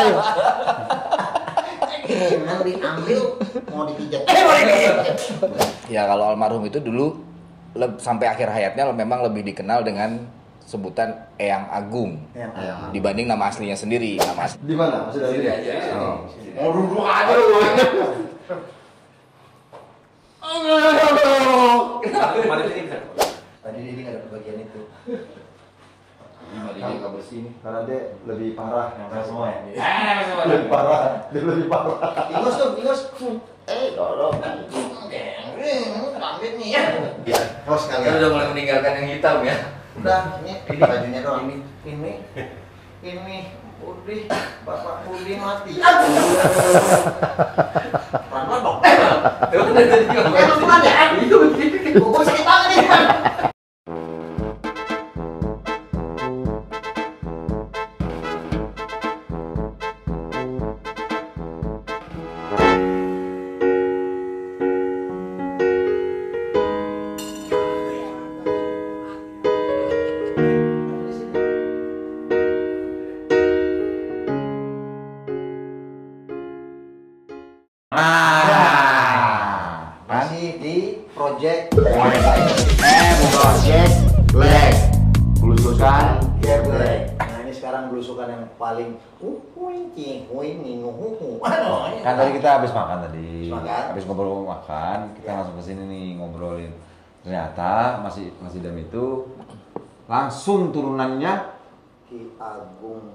Yang diambil mau dipijat. Ya kalau almarhum itu dulu sampai akhir hayatnya memang lebih dikenal dengan sebutan Eyang Agung dibanding nama aslinya sendiri. Nama asli. Di mana? Masih dari aja. Mau duduk aja lu. Tadi dia nggak ada bagian itu. Dia nggak bersih nih. Karena dia lebih parah yang semua ya. Lebih Parah, dia lebih parah. Ingus tuh, ingus. Dorong. Pamit nih ya. Terus Kan kalian. udah mulai meninggalkan yang hitam ya. Udah, ini bajunya doang. Ini Budi, Bapak Budi mati. Pelan-pelan dong. Emang dari tadi nggak Emang pelan ya? Iya begini. Gue sakit banget nih. Masih di project Black. Belusukan Gear Black. Nah ini sekarang belusukan yang paling kan tadi kita habis makan tadi. Habis makan. Habis ngobrol makan, kita langsung ke sini nih ngobrolin. Ternyata masih dam itu langsung turunannya Ki Agung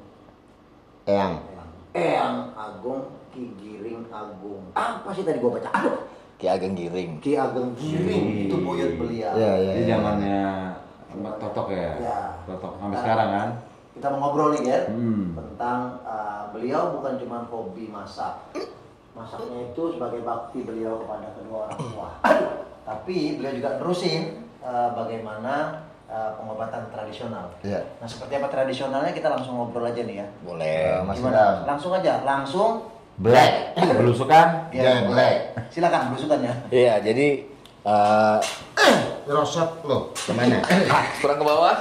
Eyang Agung Ki Giring Agung. Apa sih tadi gua baca? Aduh, Ki Ageng Giring. Ki Ageng Giring itu buyut beliau. Di zamannya Totok ya. Ya. Totok sampai sekarang kan. Kita mau ngobrol nih ya Hmm. tentang beliau bukan cuma hobi masak. Masaknya itu sebagai bakti beliau kepada kedua orang tua. Tapi beliau juga nerusin bagaimana pengobatan tradisional. Iya. Nah, seperti apa tradisionalnya kita langsung ngobrol aja nih ya. Boleh. Mas Gimana? Dam. Langsung aja, langsung Black. Belusukan ya Black. Silakan belusukannya. Iya, jadi Rosot lo. kemana? kurang ke bawah,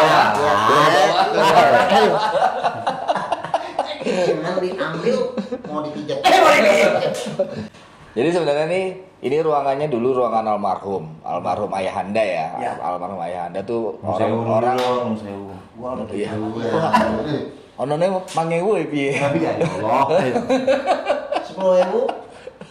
Yang diambil mau dipijat. Jadi sebenarnya nih ini ruangannya dulu ruangan almarhum ayahanda ya. Ya. Almarhum ayahanda tuh Museum orang Gua udah iya. Iya. Onone mangewu piye? Tapi ya Allah. 10.000.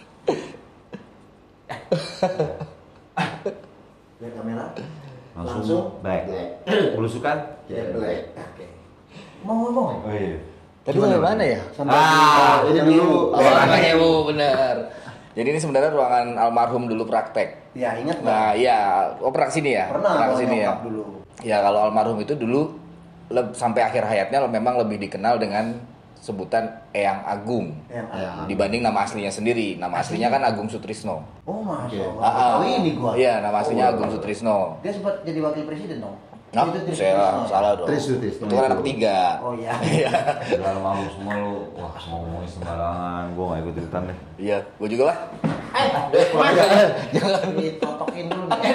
Lihat kamera. Langsung Black. Belusukan ya Black. Oke. Mau ngomong? Oh iya. Tadi sampai mana ya? Ini dulu. Mangewu bener. Jadi ini sebenarnya ruangan almarhum dulu praktek. Ya ingat nggak? Nah, iya, pernah sini ya? Pernah sini ya. nyokap dulu. Ya kalau almarhum itu dulu sampai akhir hayatnya memang lebih dikenal dengan sebutan Eyang Agung dibanding nama aslinya sendiri. Nama aslinya kan Agung Sutrisno. Oh masya Ah, ah. Allah. Oh ini gua. Iya, nama aslinya Agung Sutrisno. Dia sempat jadi wakil presiden dong. Nah, Itu Trisno. saya salah dong. Trisno. Itu kan anak ketiga. Oh iya. Udah mau semua lu, wah mau ngomongin sembarangan, gua nggak ikut ikutan deh. Iya, gue juga lah. Jangan ditotokin dulu nih.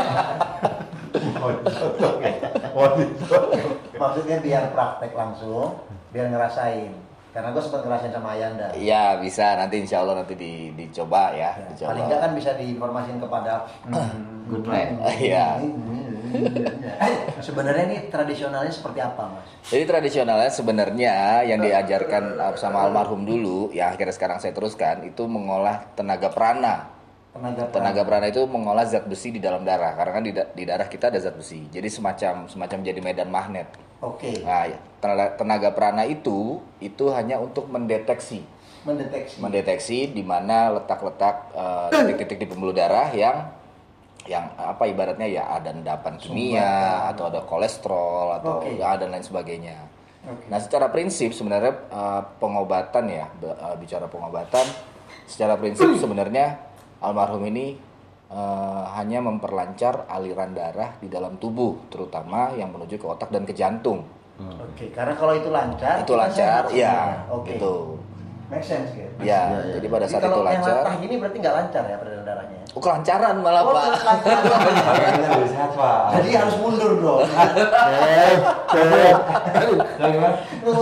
Maksudnya biar praktek langsung, biar ngerasain. Karena gue sempat ngerasain sama Ayanda. Iya, bisa nanti insya Allah nanti dicoba ya. Ya, Dicoba. paling nggak kan bisa diinformasiin kepada Good plan. Iya. Sebenarnya ini tradisionalnya seperti apa, Mas? Jadi tradisionalnya sebenarnya yang diajarkan sama almarhum dulu, ya akhirnya sekarang saya teruskan, itu mengolah tenaga prana. Tenaga prana itu mengolah zat besi di dalam darah, karena kan di darah kita ada zat besi. Jadi semacam jadi medan magnet. Oke. Nah, tenaga prana itu hanya untuk mendeteksi di mana letak-letak titik-titik di pembuluh darah yang apa ibaratnya ya ada endapan kimia atau ada kolesterol atau dan lain sebagainya. Nah, secara prinsip sebenarnya pengobatan ya, bicara pengobatan secara prinsip sebenarnya almarhum ini hanya memperlancar aliran darah di dalam tubuh, terutama yang menuju ke otak dan ke jantung. Oke, karena kalau itu lancar, Itu lancar, sehat ya, sebenarnya. Oke. gitu. Make sense gitu. Ya, Iya. jadi pada saat Jadi itu kalau yang lancar. latah ini berarti nggak lancar ya peredaran darahnya. Oh, kelancaran malah, Oh, Pak. lancar. Kita lebih sehat, Pak. Jadi harus mundur dong. Gimana?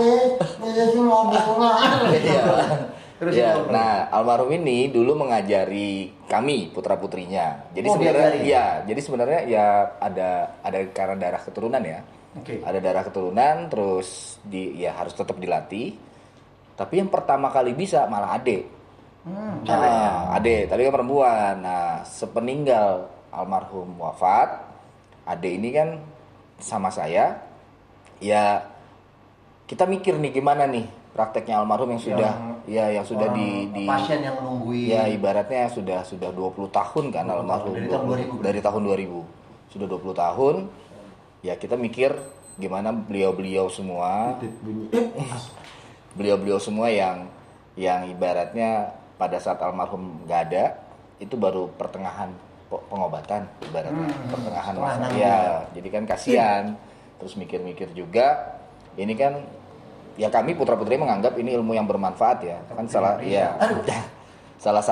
Iya. Terus Ya, itu. nah almarhum ini dulu mengajari kami putra putrinya. Jadi Oh, sebenarnya diajarin? ya, jadi sebenarnya ya ada karena darah keturunan ya. Oke. Ada darah keturunan, terus ya harus tetap dilatih. Tapi yang pertama kali bisa malah Ade. Ade, tapi kan perempuan. Nah, sepeninggal almarhum wafat, Ade ini kan sama saya. Ya kita mikir nih gimana nih prakteknya almarhum yang sudah yang sudah di pasien yang nungguin. ya ibaratnya sudah 20 tahun kan almarhum Dari tahun 2000. dari tahun 2000 sudah 20 tahun ya kita mikir gimana beliau-beliau semua yang ibaratnya pada saat almarhum nggak ada itu baru pertengahan pengobatan ibaratnya pertengahan setelah masa nanggung. ya jadi kan kasihan terus mikir-mikir juga ini kan ya kami putra putri menganggap ini ilmu yang bermanfaat ya kan salah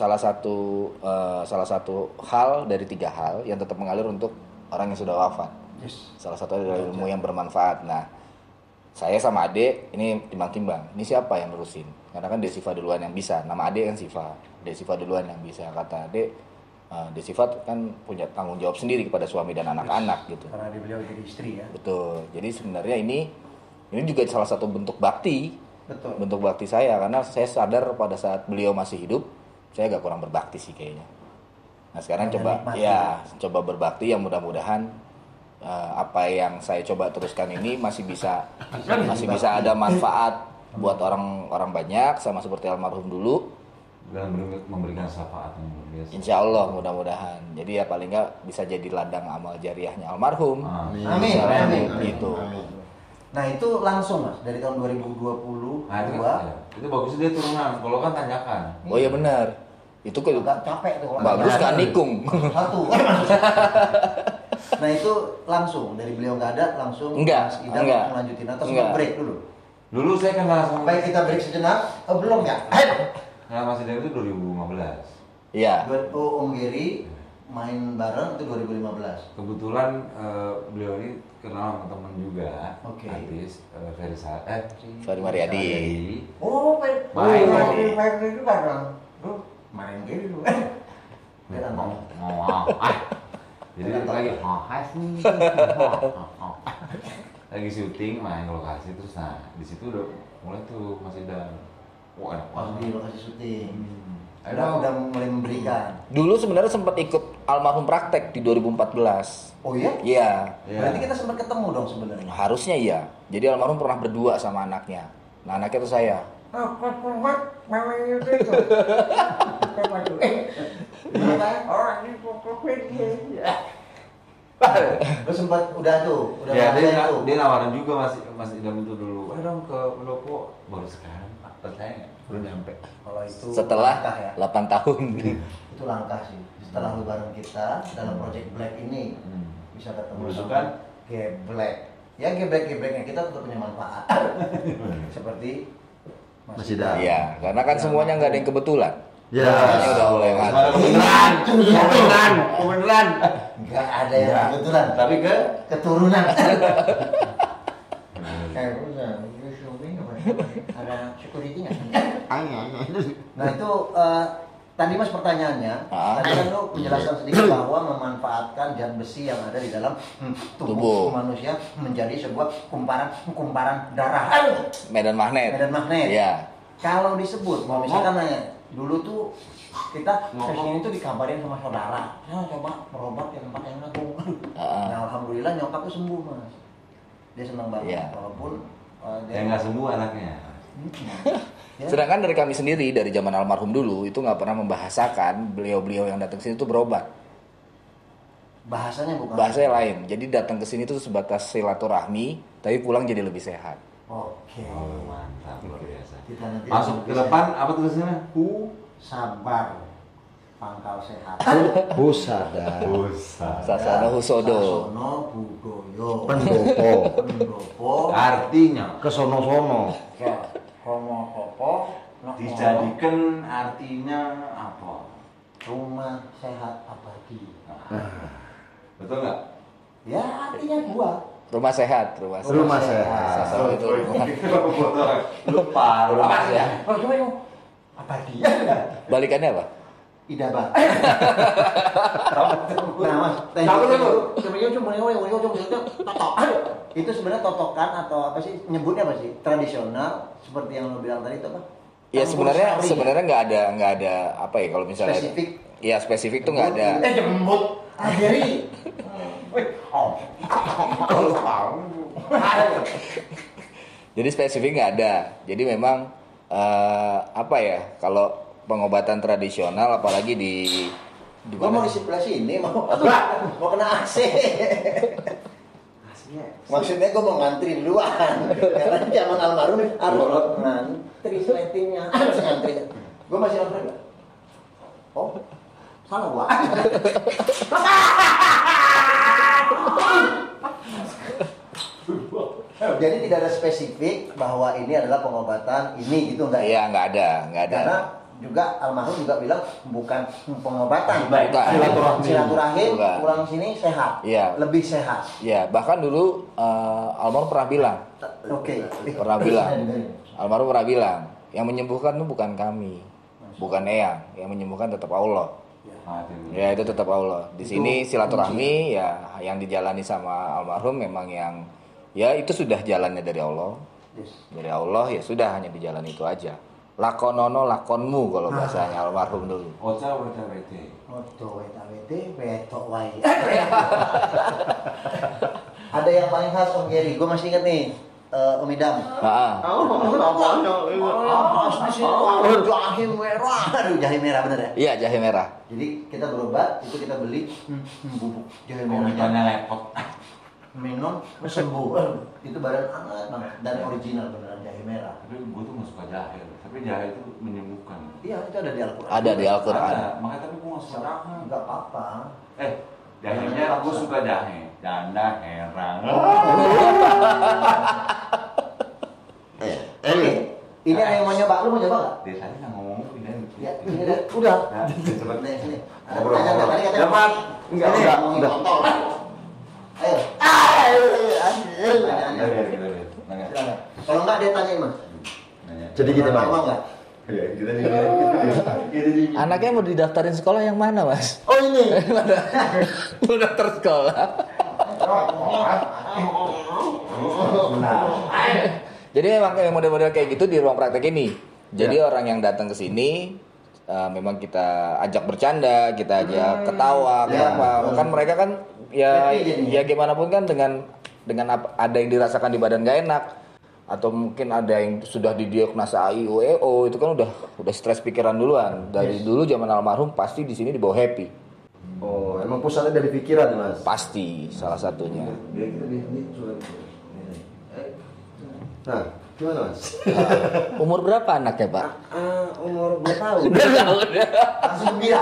satu hal dari 3 hal yang tetap mengalir untuk orang yang sudah wafat. Yes. Salah satu adalah ilmu yang bermanfaat. Nah, saya sama Ade ini timbang-timbang. Ini siapa yang nerusin? Karena kan Desiva duluan yang bisa. Nama Ade kan Siva. Desiva duluan yang bisa. Kata Ade, Desiva kan punya tanggung jawab sendiri kepada suami dan anak-anak gitu. Karena di beliau jadi istri ya. Betul. Jadi sebenarnya ini juga salah satu bentuk bakti. Betul. Bentuk bakti saya karena saya sadar pada saat beliau masih hidup, saya agak kurang berbakti sih kayaknya. Nah, sekarang coba berbakti yang mudah-mudahan apa yang saya coba teruskan ini masih bisa ada manfaat buat orang banyak sama seperti almarhum dulu. Dan memberikan syafaat yang luar biasa. Insya Allah mudah-mudahan. Jadi ya paling nggak bisa jadi ladang amal jariahnya almarhum. Amin. Amin. Insya Allah, Amin. gitu. Nah itu langsung mas dari tahun 2022 Nah, itu bagus dia turunan. Kalau kan tanjakan. Oh iya benar. Itu ke agak capek tuh. bagus kan nikung. Satu. Nah itu langsung dari beliau nggak ada langsung Enggak, Mas Idam enggak. langsung lanjutin atau Enggak. sempat break dulu. Dulu saya kan langsung. Baik kita break sejenak. Belum ya? Nah, masih dari itu 2015. Iya. Om Geri main bareng itu 2015. Kebetulan beliau ini kenal sama temen juga, Oke. artis Ferry Mariadi. Oh, Main. itu bareng. Lu main Geri dulu. Dia kan Jadi lagi lagi syuting main ke lokasi terus di situ udah mulai tuh masih ada enak pas banget. di lokasi syuting. Ayo. Udah mulai memberikan. Dulu sebenarnya sempat ikut almarhum praktek di 2014. Oh iya? Iya. Iya. Berarti kita sempat ketemu dong sebenarnya. Harusnya iya. Jadi almarhum pernah berdua sama anaknya. Nah, anaknya itu saya. Lu sempat udah Ya dia nawarin juga Mas Idam itu dulu. Ayo dong ke Pendopo baru sekarang percaya nggak? Belum nyampe. Kalau itu Setelah langkah ya. 8 tahun. Itu langkah sih. Setelah lu bareng kita dalam project Black ini bisa ketemu Belusukan. sama Geblek. Ya geblek-gebleknya kita tetap punya manfaat. Seperti Mas Idam. Iya, karena kan semuanya nggak ada yang kebetulan. Ya. Semuanya udah mulai ngatur. Kebetulan. nggak ada yang kebetulan, Tapi ke keturunan. Ada security nggak? Nah itu tadi mas pertanyaannya, tadi kan lu menjelaskan sedikit bahwa memanfaatkan zat besi yang ada di dalam tubuh manusia menjadi sebuah kumparan darah. Medan magnet. Medan magnet. Iya. Kalau disebut, mau misalkan nanya, dulu tuh kita session itu dikabarin sama saudara, coba berobat ke tempat yang agung. Nah alhamdulillah nyokap tuh sembuh mas. Dia senang banget, Iya. walaupun yang nggak sembuh anaknya. Ya. Sedangkan dari kami sendiri dari zaman almarhum dulu itu nggak pernah membahasakan beliau-beliau yang datang ke sini itu berobat. Bahasanya bukan. Bahasanya lain. Jadi datang ke sini itu sebatas silaturahmi, tapi pulang jadi lebih sehat. Oke. Oh mantap luar biasa. Kita nanti Masuk ke depan apa tulisannya? sabar pangkal sehat. Husada. Sasana Husodo. Sasono Budoyo. Pendopo. Pendopo. Artinya Kesono-sono. Komo Kopo Dijadikan artinya apa? Rumah sehat abadi. Betul nggak? Ya artinya gua. Rumah sehat. Rumah sehat. Sasal itu rumah. Lupa. Rumah sehat. Oh, cuma yang abadi. Balikannya apa? Idaba. Nah, Mas, totok. Itu sebenarnya totokan atau apa sih? Nyebutnya apa sih? Tradisional seperti yang lo bilang tadi itu apa? Ya Campur sari. sebenarnya nggak ada apa ya kalau misalnya Spesifik. Ya spesifik tuh nggak ada. Jembut. Akhiri. Jadi spesifik nggak ada. Jadi memang apa ya kalau pengobatan tradisional apalagi di Gua mau mana? di sebelah sini mau kena AC. Maksudnya gue mau ngantri duluan. Karena zaman almarhum harus ngantri sletingnya. Harus ngantri. Gue masih ngantri nggak? Oh, salah gua. Jadi tidak ada spesifik bahwa ini adalah pengobatan ini gitu enggak? Iya nggak ada. Karena juga almarhum juga bilang bukan pengobatan, Bukan. silaturahim Bukan. pulang sini sehat, Iya. lebih sehat. Ya bahkan dulu almarhum pernah bilang, Oke. almarhum pernah bilang, yang menyembuhkan itu bukan kami, bukan Eyang, yang menyembuhkan tetap Allah. Ya itu tetap Allah. Di sini silaturahmi ya yang dijalani sama almarhum memang yang ya itu sudah jalannya dari Allah. Dari Allah ya sudah hanya dijalani itu aja. Lakonono lakonmu kalau bahasanya almarhum dulu. Oca wete. Odo wete wetok wae. Ada yang paling khas Om Geri, gue masih inget nih. Om Idam. Jahe merah. Aduh, jahe merah bener ya? Iya jahe merah. Jadi kita berobat, itu kita beli bubuk jahe merah. Bukannya lepot. Minum sembuh. Itu badan hangat banget dan original beneran jahe merah. Tapi gue tuh nggak suka jahe. Tapi jahe itu menyembuhkan. Iya, itu ada di Al-Qur'an. Ada di Al-Qur'an. Ada. Makanya tapi gue nggak suka jahe. Enggak apa-apa. Jahenya gue suka jahe. Janda herang. Oke. Ini ada yang mau nyoba, lu mau nyoba nggak? Dia tadi nggak ngomong pindah. Ya, ini udah. Udah. Coba. Nih, sini. Ada Ngobrol, pertanyaan ngobrol. tadi katanya. Dapat. Enggak, Enggak, ngomongin udah. kontol. Ayo. Pertanyaannya. Silakan. Kalau enggak dia tanyain, Mas. Jadi gitu, Mas. Mau enggak? Anaknya mau didaftarin sekolah yang mana mas? Oh, ini. Mau daftar sekolah. Jadi memang kayak model-model kayak gitu di ruang praktek ini. Jadi orang yang datang ke sini memang kita ajak bercanda, kita ajak ketawa, kenapa? Kan mereka kan ya gimana pun kan dengan ada yang dirasakan di badan gak enak atau mungkin ada yang sudah didiagnosa AIUEO itu kan udah stres pikiran duluan. Dari dulu zaman almarhum pasti di sini dibawa happy. Oh, emang pusatnya dari pikiran, Mas. Pasti salah satunya. Nah, gimana, Mas? Umur berapa anaknya, Pak? Umur 2 tahun. Udah tahu. Langsung gila.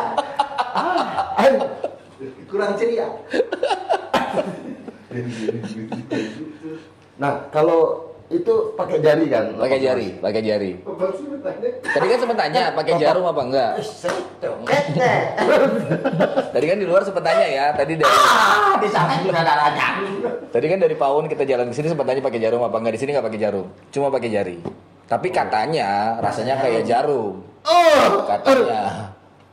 Kurang ceria. Nah, kalau itu pakai jari kan? Pakai jari. Tadi kan sempat tanya pakai jarum apa enggak? Tadi kan di luar sempat tanya ya. Tadi Di sana juga darahnya. kan dari Pawon kita jalan ke sini sempat tanya pakai jarum apa enggak. Di sini enggak pakai jarum, cuma pakai jari. Tapi katanya rasanya kayak jarum. Katanya.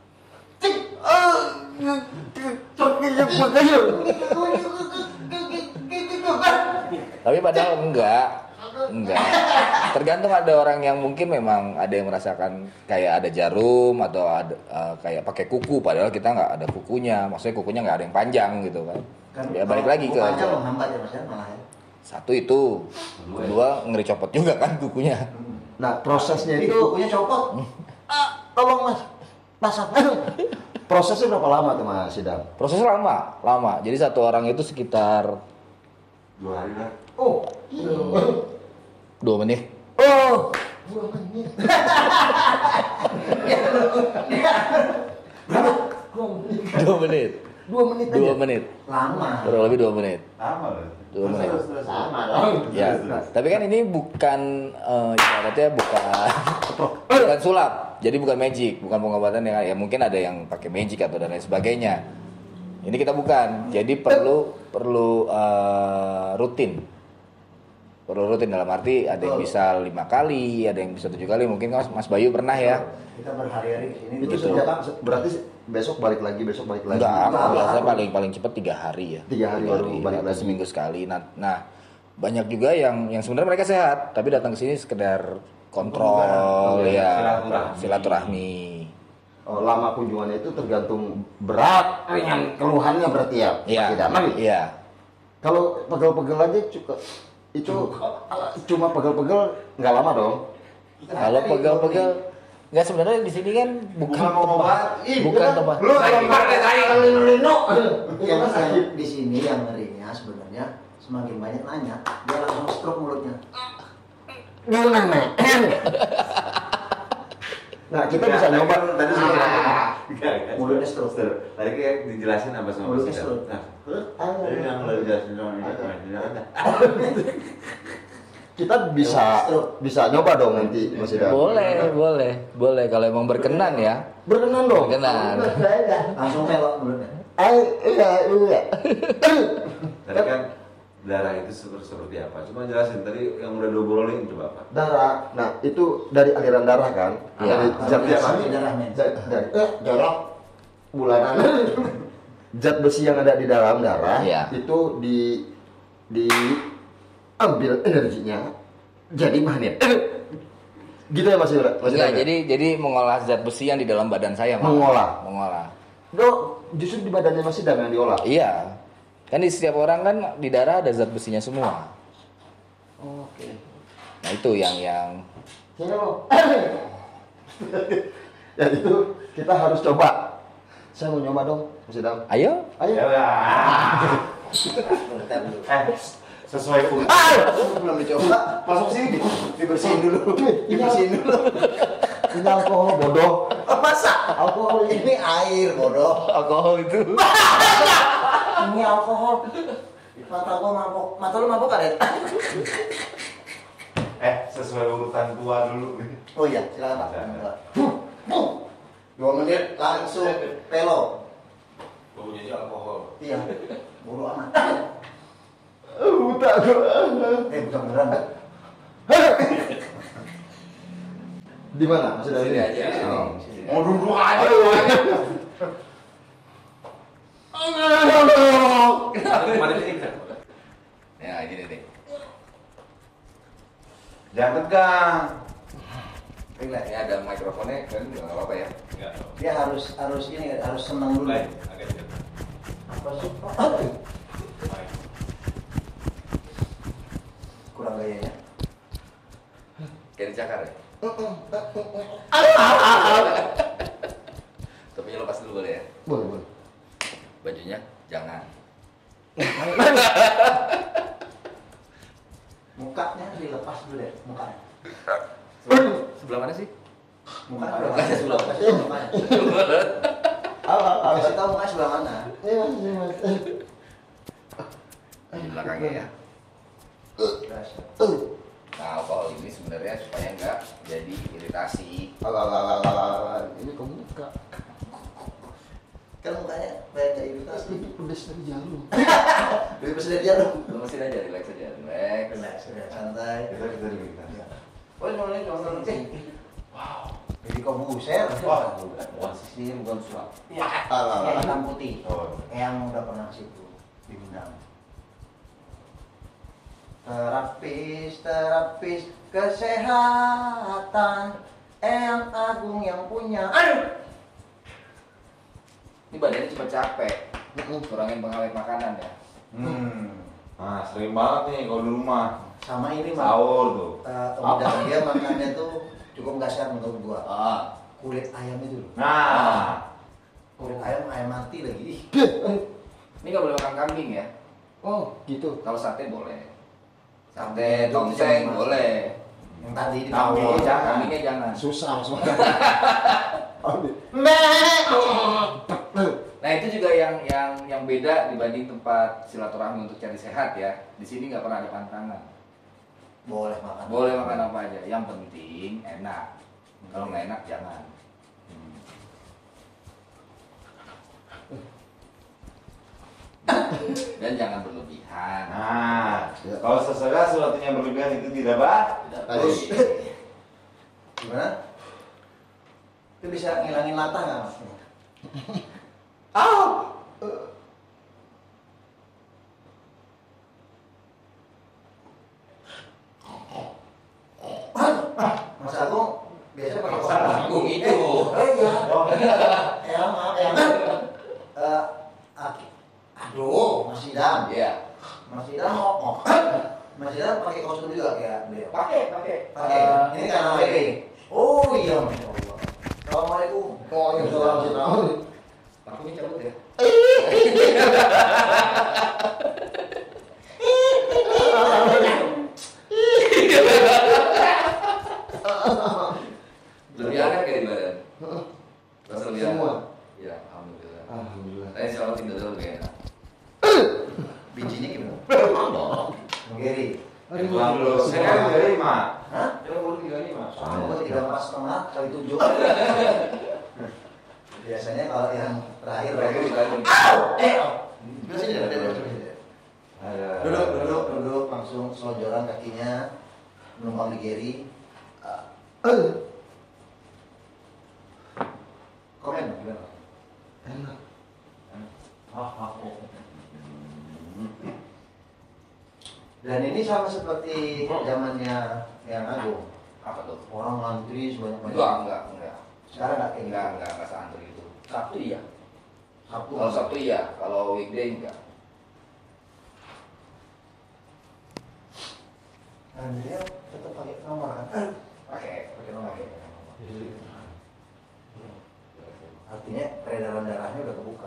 Tapi padahal enggak. Tergantung, ada orang yang mungkin memang ada yang merasakan kayak ada jarum atau ada kayak pakai kuku, padahal kita nggak ada kukunya. Maksudnya kukunya nggak ada yang panjang gitu kan. Ya balik lagi ke Panjang menghambat ya Mas ya malah ya. satu itu, kedua ngeri copot juga kan kukunya. Nah, prosesnya Itu itu kukunya copot. Tolong Mas. Basah. prosesnya berapa lama tuh, Mas Sidam? Prosesnya lama. Jadi satu orang itu sekitar 2 hari lah. Oh. 2 menit. Oh, 2 menit. Dua menit. 2 menit aja. 2 menit. Lama. Kurang lebih 2 menit. Lama loh. 2 menit. Sama dong. Ya, tapi kan ini bukan ibaratnya bukan sulap. Jadi bukan magic, bukan pengobatan yang ya mungkin ada yang pakai magic atau dan lain sebagainya. Ini kita bukan. Jadi perlu rutin. Perlu rutin dalam arti ada yang bisa 5 kali, ada yang bisa 7 kali. Mungkin Mas Bayu pernah ya. Kita berhari-hari kesini. Itu berarti besok balik lagi. Enggak, saya paling cepat 3 hari ya. 3 hari baru balik atau lagi. seminggu sekali. Nah, banyak juga yang sebenarnya mereka sehat, tapi datang ke sini sekedar kontrol ya, silaturahmi. Oh, lama kunjungannya itu tergantung berat ringan keluhannya berarti ya. Iya. Mas Idam. Iya. Kalau pegel-pegel aja itu cuma pegel-pegel nggak lama dong. Kalau pegel-pegel nggak sebenarnya di sini kan bukan tempat Yang di sini yang ngerinya sebenarnya semakin banyak nanya, dia langsung stroke mulutnya. Nah, kita bisa nyoba. Tadi Mulutnya stroke. Tadi kayak dijelasin apa sama Mulutnya Mas stroke. Idam. Tadi yang lo jelasin sama ini. Kita bisa nyoba dong nanti Mas Idam. Boleh kalau emang berkenan ya. Berkenan dong. Berkenan. Langsung pelok mulutnya. Iya. Tadi kan darah itu seperti apa? Cuma jelasin tadi yang udah diobrolin coba apa? Darah. Nah, itu dari aliran darah kan? Iya. Dari zat besi. Darah mens. Dari jorok bulanan. Zat besi yang ada di dalam darah Iya. itu diambil energinya jadi magnet. Gitu ya Mas Idam? Enggak, jadi mengolah zat besi yang di dalam badan saya, Mas. Mengolah. Justru di badannya Mas Idam yang diolah. Iya. Kan di setiap orang kan di darah ada zat besinya semua. Oke. Nah, itu yang Sini lo. Ya itu kita harus coba. Saya mau nyoba dong, Mas Idam. ayo. Ayo. Sesuai umur. Belum dicoba, masuk sini dibersihin dulu. Ini alkohol bodoh. Masa? Alkohol ini air, bodoh. Alkohol itu. Ini alkohol. Mata gua mabok. Mata lu mabok ada? Sesuai urutan tua dulu. Oh iya, silakan Pak. 2 menit langsung pelo. Baunya aja alkohol. Iya. Bodoh amat. Buta gua. Bukan beneran, Pak. Di mana? Mas Idam? Sini aja. Oh. Mau duduk aja. Mana sini bisa? Ya, gini deh. Jangan tegang. Relax. Ini ada mikrofonnya kan juga enggak apa-apa ya. Enggak. Dia harus ini harus senang dulu. Lain, agak jauh. Apa sih? Kurang gayanya. Kayak dicakar ya. Topinya lepas dulu boleh ya. Boleh. Bajunya jangan. Mukanya dilepas dulu deh, mukanya. Sebelah mana sih? Mukanya Mukanya sebelah mana? Mukanya. Kasih tahu mukanya sebelah mana. Di belakangnya ya. Nah, alkohol ini sebenarnya supaya enggak jadi iritasi. Ini kok muka. Kan mukanya kayak iritasi. Ini pedes dari jarum. Lebih pedes dari jarum. Lemesin aja, relax aja, relax. Relax, santai. Kita dulu kita. Oh, ini nonton sih. Wow. Jadi Kobuser. Wah, bukan sisir, bukan sulap. Yang hitam putih. Oh. Yang udah pernah situ diundang. Terapis kesehatan Eyang Agung yang punya. Aduh. Ini badannya cepat capek. Kurangin pengawet makanan ya. Nah, sering banget nih kalau di rumah. Sama ini Sahur tuh. udah dia makannya tuh cukup nggak sehat menurut gua. Kulit ayam itu loh. Nah, Kulit ayam mati lagi. Ini nggak boleh makan kambing ya. Oh, gitu. Kalau sate boleh. Sate, tongseng boleh. Yang tadi di Tahu, Kambingnya jangan. Susah semua. Nah itu juga yang beda dibanding tempat silaturahmi untuk cari sehat ya. Di sini nggak pernah ada pantangan. Boleh makan. Boleh makan apa aja. Yang penting enak. Kalau nggak enak jangan. Dan jangan berlebihan. Nah, kalau sesudah sesuatu yang berlebihan itu tidak baik. Tidak Terus boleh. gimana? Itu bisa ngilangin latah nggak mas? Mas Agung biasanya pakai Mas Agung itu. Eyang, maaf Eyang. Aduh, Mas Idam. Iya. Mas Idam ngomong. Mas Idam pakai kostum juga kayak beliau. Pakai. Pakai. Ini kan wedding. Oh iya, Masya Allah. Assalamualaikum. Waalaikumsalam. Aku ini cabut ya. Lebih hangat kayak di badan. Rasa lebih hangat. Semua. Ya, alhamdulillah. Alhamdulillah. Saya insya Allah tidur dulu kayaknya. Bijinya gimana? Geri. Alhamdulillah. Saya kan 35. Hah? Saya baru 35. Sama 3,5 kali 7. Biasanya kalau yang terakhir Terakhir bagus. kita Duduk sini, duduk. Duduk, langsung selonjoran kakinya, menumpang di Geri. Komen gimana? Enak. Dan ini sama seperti zamannya yang Agung. apa tuh? Orang ngantri sebanyak-banyak. Enggak. Sekarang nggak kayak gitu. Enggak seantri itu. Sabtu iya. Sabtu. Kalau Sabtu iya, kalau weekday enggak. Dan dia tetap pakai nomor kan? Pakai nomor. Artinya peredaran darahnya udah kebuka.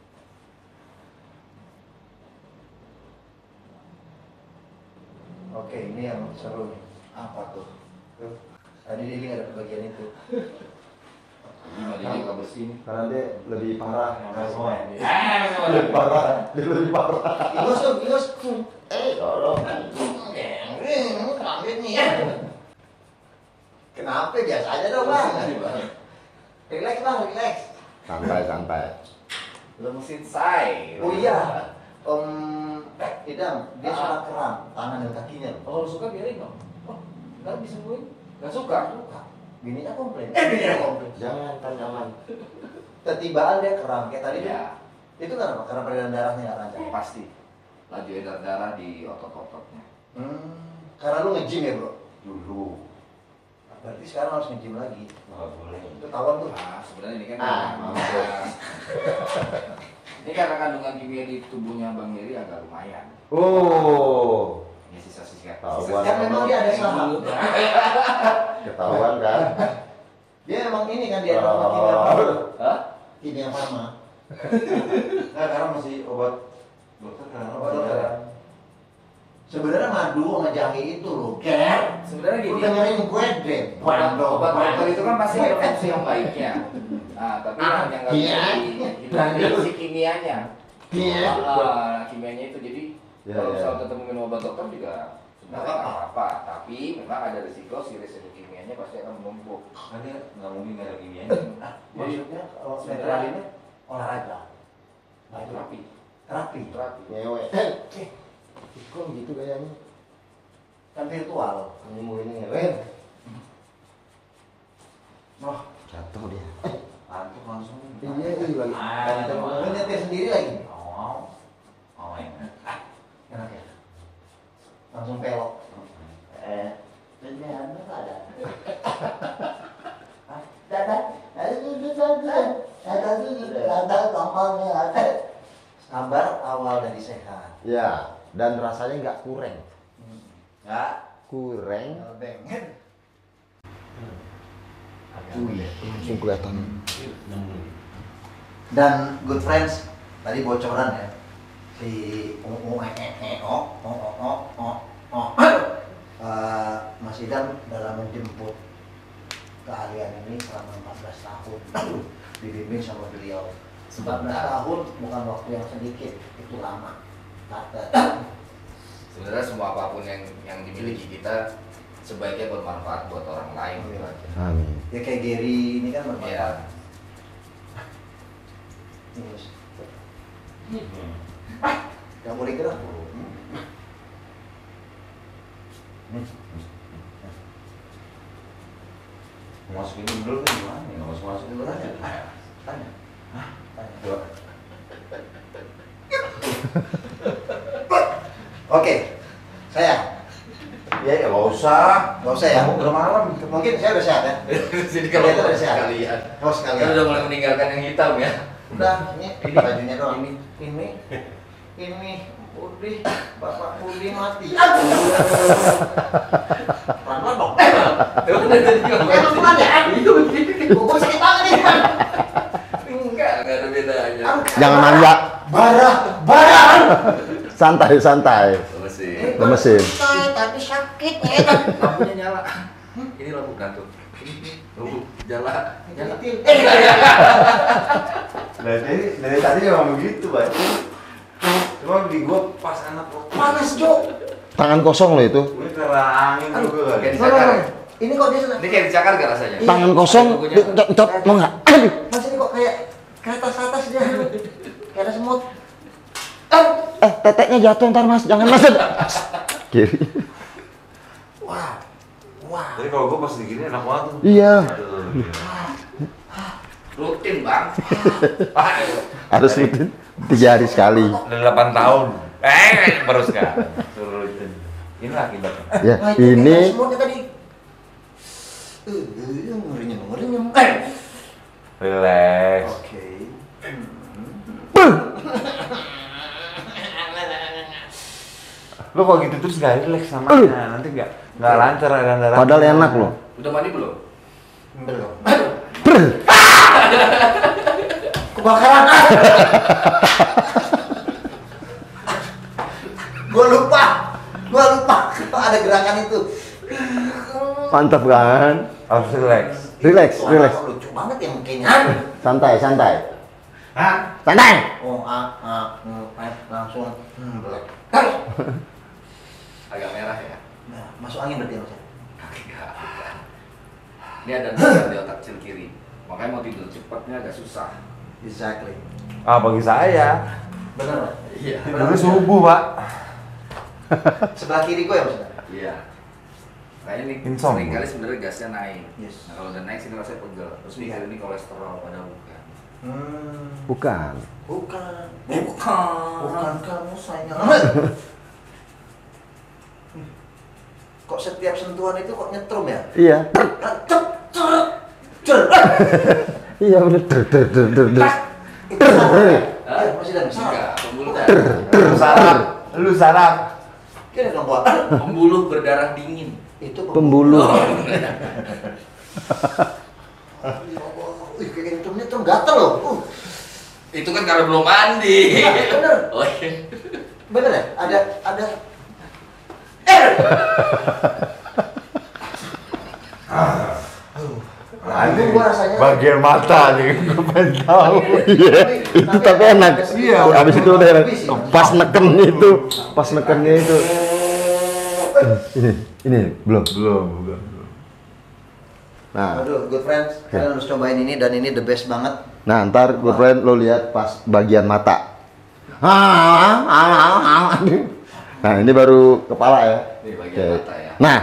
Oke, ini yang seru nih. Apa tuh? Tuh, tadi Dili nggak ada bagian itu. Gimana dia nggak bersih nih? Karena dia lebih parah. Semua. Lebih parah. Dia lebih parah. Ingus. Tolong. Kambing nih ya. Kenapa? Biasa aja dong bang. Relax bang, relax. Santai. Belum selesai. Oh iya, Idam, dia suka kram tangan dan kakinya. Kalau lu suka biarin dong. Oh, nggak disembuhin. Nggak suka. Bininya komplain. Bininya komplain. Jangan. Ketibaan dia kram kayak tadi. Iya. Itu karena apa? Karena peredaran darahnya nggak lancar. Pasti. Laju edar darah di otot-ototnya. Karena lu nge-gym ya bro. Dulu. Berarti sekarang harus nge-gym lagi. Nggak boleh. Itu tawan tuh. Nah, sebenarnya ini kan Ah, ini karena kandungan kimia di tubuhnya Bang Heri agak lumayan. Oh, Ini sisa-sisa. Tahuan. Kan memang dia ada saham. ketahuan kan? Dia memang ini kan dia sama kimia farma. Hah? Kimia farma. Nah, karena masih obat dokter kan. Obat dokter. Sebenarnya madu sama jahe itu loh. Ger. Sebenarnya Lu gini. dengerin gue deh. Obat dokter itu kan pasti ada fungsi yang baiknya. Nah, tapi yang nggak bisa dihilangin si kimianya. Kimianya itu jadi Ya, kalau ya. misalnya tetap minum obat dokter juga sebenarnya nggak apa-apa. Tapi memang ada risiko si residu kimianya pasti akan menumpuk. Kan dia nggak mungkin nggak ada kimianya. Maksudnya kalau netral ini olahraga. Nah, itu terapi. Terapi. Ngewe. Kok gitu kayaknya? Kan virtual. Ini ngewe. Noh, Jatuh dia. Antuk langsung. Iya, lagi. lu nyetir sendiri lagi. Oh, Enak ya? Langsung pelok. Beneran nggak ada. Sabar awal dari sehat. Ya, dan rasanya nggak kurang. Nggak. Kurang. Bengen. Langsung kelihatan. Dan good friends, tadi bocoran ya. Si Mas Idam dalam menjemput keahlian ini selama 14 tahun dibimbing sama beliau. 14 tahun bukan waktu yang sedikit, itu lama. Sebenarnya semua apapun yang dimiliki kita sebaiknya bermanfaat buat orang lain gitu aja. Amin. Ya kayak Gary ini kan bermanfaat. Iya. Terus. Gak boleh gerak. Masukin dulu kan gimana? Nggak masuk dulu aja. Tanya. Coba. Oke, saya. Ya nggak usah. Nggak usah ya? Kamu udah malam. Mungkin saya udah sehat ya. Jadi Kalau kalau itu udah sehat. sekalian. Oh Kan sekalian. udah mulai meninggalkan yang hitam ya. Udah, ini bajunya doang. Ini Budi, Bapak Budi mati. Pelan-pelan dong. Emang pelan ya? Gue sakit banget nih. Enggak ada bedanya. Jangan nanya. Barah. Santai, santai. Mesin. Ke mesin. Tapi sakit ya. Lampunya nyala. Ini lampu gantung. Ini lampu nyala. Dari tadi memang begitu, Pak. Cuma di gua pas anak Panas, Jo. Tangan kosong loh itu. ini kena angin juga Kayak kali. dicakar. Ini kok dia senang. Ini kayak dicakar gak rasanya? Tangan kosong, cop, mau nggak? Aduh. Mas ini kok kayak ke atas dia. Kayak ada semut. Teteknya jatuh ntar mas, jangan mas. Kiri. Wah. Jadi kalau gua pas digini enak banget tuh. Iya. Rutin bang. Harus rutin 3 hari sekali. Udah 8 tahun. Baru sekarang. Suruh rutin. Inilah akibatnya. Ya, Nah, itu kayak ini semutnya tadi. Ngerinyem. Relax. Oke. Lu kalau gitu terus gak relax namanya. Nanti gak lancar aliran-aliran. padahal enak loh. Udah mandi belum? Belum. Kebakaran. Gua lupa ada gerakan itu. Mantap kan? Harus relax. Relax. Wah, lucu banget ya mukanya. Santai. Hah? Santai. Oh, langsung belek. Agak merah ya. Nah, masuk angin berarti maksudnya. Enggak, bukan. Ini ada noda di otak kecil kiri. Makanya mau tidur cepatnya agak susah. Exactly. Bagi saya. Benar, Pak? Iya. Dulu subuh, Pak. Sebelah kiri gua ya maksudnya. Iya. Kayaknya ini Insomnia. sering kali sebenarnya gasnya naik. Yes. Nah kalau udah naik sini rasanya pegel. Terus mikir ini kolesterol padahal bukan. Bukan. Bukan kamu sayang. Kok setiap sentuhan itu kok nyetrum ya? Iya. Iya bener. Itu salah ya? Iya, masih ada salah. Enggak, pembuluh darah. Lu sarap. Kira dong gua. Pembuluh berdarah dingin. Itu Pembuluh. Ih, kayak nyetrum gatel loh. Itu kan karena belum mandi. Bener. Oh iya. Bener ya? Ada itu gua rasanya Bagian mata nih, gue pengen tahu. Iya. Itu tapi enak. Iya, Abis itu udah enak. Pas nekennya itu. Ini belum. Belum. Nah, aduh, good friends, kalian harus cobain ini dan ini the best banget. nah ntar good friend lo lihat pas bagian mata. Nah ini baru kepala ya. Ini bagian Oke. mata ya. Nah,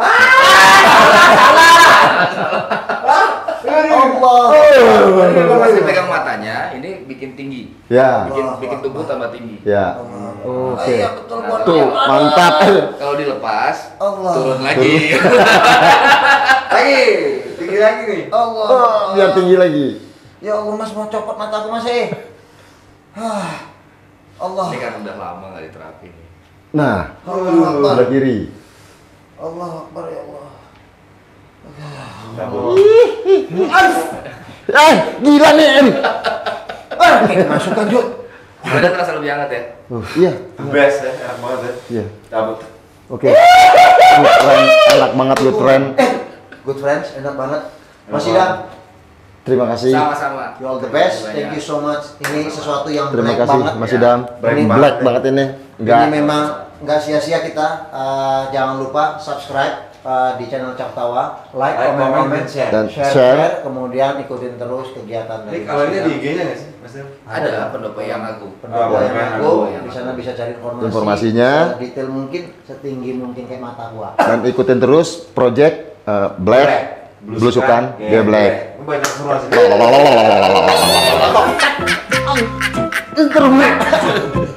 Allah. Ini kalau masih pegang matanya, ini bikin tinggi. ya, Bikin tubuh tambah tinggi. ya. Oke. Iya, betul buat Tuh, dia. mantap. Kalau dilepas, Allah. turun lagi. Lagi, tinggi lagi nih. Allah. Oh, biar tinggi lagi. Ya Allah, Mas mau copot mata aku Mas Allah. Ini kan udah lama nggak diterapi. Nah, Allah Akbar. sebelah kiri. Allah Akbar ya Allah. Gila nih. Masukkan Juk. Badan terasa lebih hangat ya. Iya, Best ya, enak banget ya. iya. Cabut. Oke. Good friend, enak banget good friend. Good friends, enak banget. Masih dah. Terima kasih. Sama-sama. You all the best. Thank you so much. Ini sesuatu yang Terima black kasih banget. Mas Idam. Ini Black banget ini. Ini memang nggak sia-sia kita. Jangan lupa subscribe di channel Cap Tawa, like, comment, Dan share, share. kemudian ikutin terus kegiatan dari Kalau ini Mas di Idam. IG-nya nggak sih, Mas Dem? Ada pendopo yang aku. Pendopo yang Pendopo aku, yang di sana bisa cari informasi Informasinya. detail mungkin, setinggi mungkin kayak mata gua. Dan ikutin terus project Black, Blusukan, G Black. Banyak seruan sih. Internet.